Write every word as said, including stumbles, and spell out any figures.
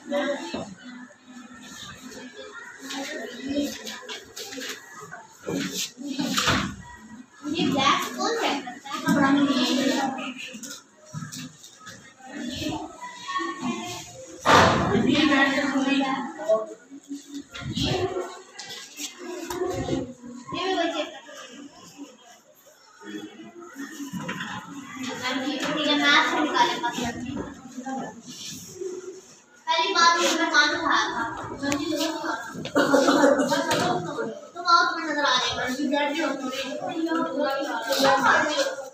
ये ब्लैक कौन है कपड़ा में ये बैठ कर थोड़ी ये भी बच्चे ठीक है मैथ से निकाले पहली बात ये मैं मान उठाया था तुम आउट में नजर आ रहे हो बैठ जाओ